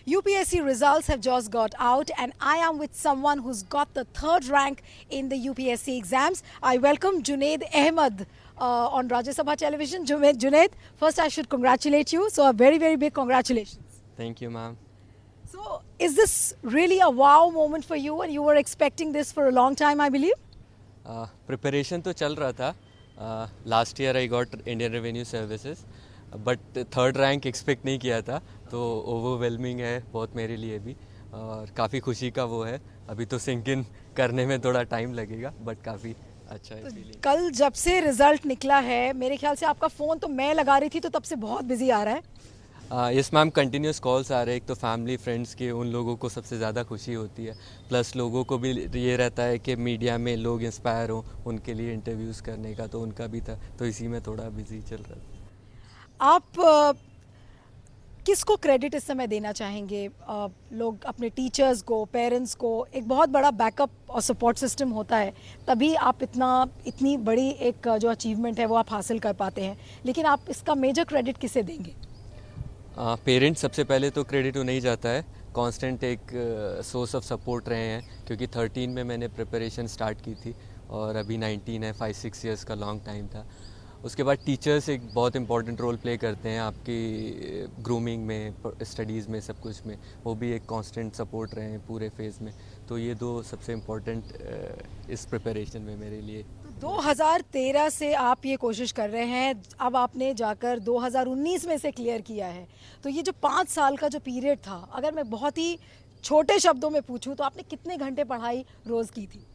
UPSC results have just got out and I am with someone who's got the third rank in the UPSC exams. I welcome Junaid Ahmad on Rajya Sabha television. Junaid, first I should congratulate you. So a very, very big congratulations. Thank you, ma'am. So is this really a wow moment for you and you were expecting this for a long time, I believe? Preparation तो चल रहा था. Last year I got Indian Revenue Services. But third rank expect नहीं किया था, तो overwhelming है बहुत मेरे लिए भी और काफ़ी खुशी का वो है. अभी तो सिंक इन करने में थोड़ा टाइम लगेगा बट काफ़ी अच्छा है. तो कल जब से रिजल्ट निकला है मेरे ख्याल से आपका फ़ोन तो मैं लगा रही थी तो तब से बहुत बिजी आ रहा है. यस मैम, कंटिन्यूस कॉल्स आ रहे हैं. एक तो फैमिली फ्रेंड्स के, उन लोगों को सबसे ज़्यादा खुशी होती है, प्लस लोगों को भी ये रहता है कि मीडिया में लोग इंस्पायर हों उनके लिए इंटरव्यूज़ करने का, तो उनका भी था, तो इसी में थोड़ा बिजी चल रहा था. आप किसको क्रेडिट इस समय देना चाहेंगे? लोग अपने टीचर्स को, पेरेंट्स को, एक बहुत बड़ा बैकअप और सपोर्ट सिस्टम होता है, तभी आप इतनी बड़ी एक जो अचीवमेंट है वो आप हासिल कर पाते हैं, लेकिन आप इसका मेजर क्रेडिट किसे देंगे? पेरेंट्स सबसे पहले तो क्रेडिट उन्हें ही जाता है. कांस्टेंट एक सोर्स ऑफ सपोर्ट रहे हैं, क्योंकि 13 में मैंने प्रिपरेशन स्टार्ट की थी और अभी 19 है. 5-6 इयर्स का लॉन्ग टाइम था. उसके बाद टीचर्स एक बहुत इंपॉर्टेंट रोल प्ले करते हैं आपकी ग्रूमिंग में, स्टडीज़ में, सब कुछ में. वो भी एक कांस्टेंट सपोर्ट रहे हैं पूरे फेज़ में. तो ये दो सबसे इम्पोर्टेंट इस प्रिपरेशन में मेरे लिए. 2013 से आप ये कोशिश कर रहे हैं, अब आपने जाकर 2019 में से क्लियर किया है, तो ये जो 5 साल का जो पीरियड था, अगर मैं बहुत ही छोटे शब्दों में पूछूं तो आपने कितने घंटे पढ़ाई रोज़ की थी?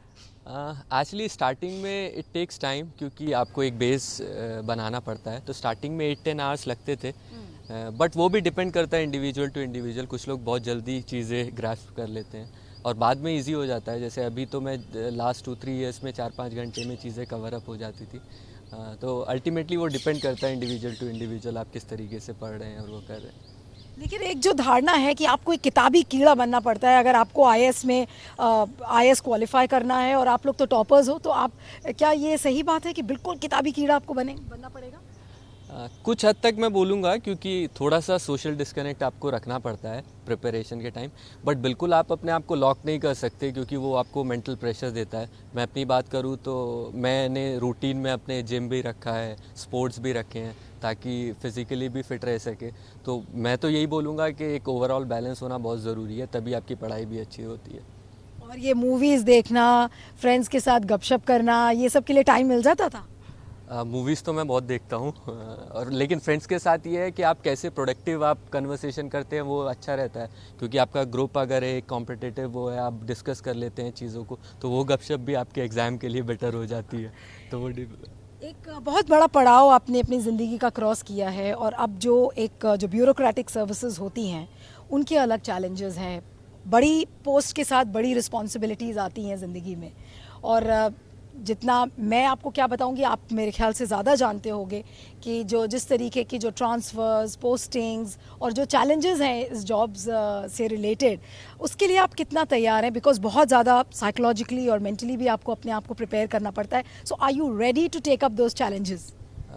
एक्चुअली स्टार्टिंग में इट टेक्स टाइम, क्योंकि आपको एक बेस बनाना पड़ता है, तो स्टार्टिंग में 8-10 आवर्स लगते थे. बट वो भी डिपेंड करता है इंडिविजुअल टू इंडिविजुअल. कुछ लोग बहुत जल्दी चीज़ें ग्रास्प कर लेते हैं और बाद में इजी हो जाता है. जैसे अभी तो मैं लास्ट 2-3 इयर्स में 4-5 घंटे में चीज़ें कवर अप हो जाती थी. तो अल्टीमेटली वो डिपेंड करता है इंडिविजुअल टू इंडिविजुअल, आप किस तरीके से पढ़ रहे हैं और वो कर रहे हैं. लेकिन एक जो धारणा है कि आपको एक किताबी कीड़ा बनना पड़ता है, अगर आपको आईएएस में आईएएस क्वालिफाई करना है और आप लोग तो टॉपर्स हो, तो आप, क्या ये सही बात है कि बिल्कुल किताबी कीड़ा आपको बनना पड़ेगा? कुछ हद तक मैं बोलूँगा, क्योंकि थोड़ा सा सोशल डिस्कनेक्ट आपको रखना पड़ता है प्रिपरेशन के टाइम. बट बिल्कुल आप अपने आप को लॉक नहीं कर सकते, क्योंकि वो आपको मेंटल प्रेशर देता है. मैं अपनी बात करूँ तो मैंने रूटीन में अपने जिम भी रखा है, स्पोर्ट्स भी रखे हैं, ताकि फिज़िकली भी फिट रह सके. तो मैं तो यही बोलूँगा कि एक ओवरऑल बैलेंस होना बहुत ज़रूरी है, तभी आपकी पढ़ाई भी अच्छी होती है. और ये मूवीज़ देखना, फ्रेंड्स के साथ गपशप करना, ये सब के लिए टाइम मिल जाता था? मूवीज़ तो मैं बहुत देखता हूँ और लेकिन फ्रेंड्स के साथ ये है कि आप कैसे प्रोडक्टिव आप कन्वर्सेशन करते हैं, वो अच्छा रहता है, क्योंकि आपका ग्रुप अगर एक कॉम्पिटिटिव वो है, आप डिस्कस कर लेते हैं चीज़ों को, तो वो गपशप भी आपके एग्ज़ाम के लिए बेटर हो जाती है. तो वो एक बहुत बड़ा पड़ाव आपने अपनी ज़िंदगी का क्रॉस किया है, और अब जो ब्यूरोक्रेटिक सर्विसेज होती हैं उनके अलग चैलेंजेस हैं. बड़ी पोस्ट के साथ बड़ी रिस्पॉन्सिबिलिटीज़ आती हैं ज़िंदगी में, और जितना मैं आपको क्या बताऊंगी, आप मेरे ख्याल से ज़्यादा जानते होंगे कि जिस तरीके की जो ट्रांसफ़र्स, पोस्टिंग्स और जो चैलेंजेस हैं इस जॉब्स से रिलेटेड, उसके लिए आप कितना तैयार हैं? बिकॉज बहुत ज़्यादा साइकोलॉजिकली और मेंटली भी आपको अपने आप को प्रिपेयर करना पड़ता है. So are you ready to take up those challenges?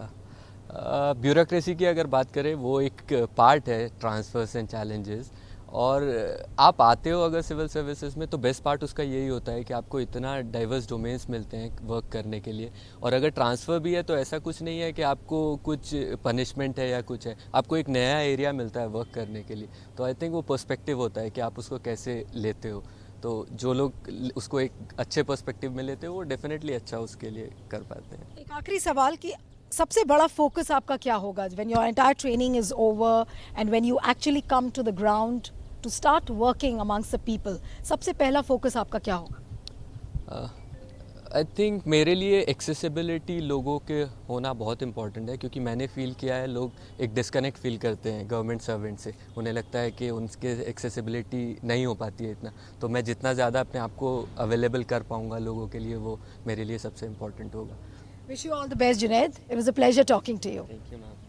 Bureaucracy की अगर बात करें, वो एक पार्ट है ट्रांसफ़र्स एंड चैलेंजेस. और आप आते हो अगर सिविल सर्विसेज में, तो बेस्ट पार्ट उसका यही होता है कि आपको इतना डाइवर्स डोमेन्स मिलते हैं वर्क करने के लिए. और अगर ट्रांसफ़र भी है तो ऐसा कुछ नहीं है कि आपको कुछ पनिशमेंट है या कुछ है, आपको एक नया एरिया मिलता है वर्क करने के लिए. तो आई थिंक वो पर्सपेक्टिव होता है कि आप उसको कैसे लेते हो. तो जो लोग उसको एक अच्छे पर्सपेक्टिव में लेते हो, वो डेफिनेटली अच्छा उसके लिए कर पाते हैं. एक आखिरी सवाल कि सबसे बड़ा फोकस आपका क्या होगा when your entire training is over and when you actually come to the ground to start working amongst the people? सबसे पहला फोकस आपका क्या होगा? आई थिंक मेरे लिए एक्सेसिबिलिटी लोगों के होना बहुत इंपॉर्टेंट है, क्योंकि मैंने फील किया है लोग एक डिस्कनेक्ट फील करते हैं गवर्नमेंट सर्वेंट से. उन्हें लगता है कि उनके एक्सेसिबिलिटी नहीं हो पाती है इतना. तो मैं जितना ज़्यादा अपने आप को अवेलेबल कर पाऊँगा लोगों के लिए, वो मेरे लिए सबसे इम्पॉर्टेंट होगा. Wish you all the best, Junaid. It was a pleasure talking to you. Thank you, ma'am.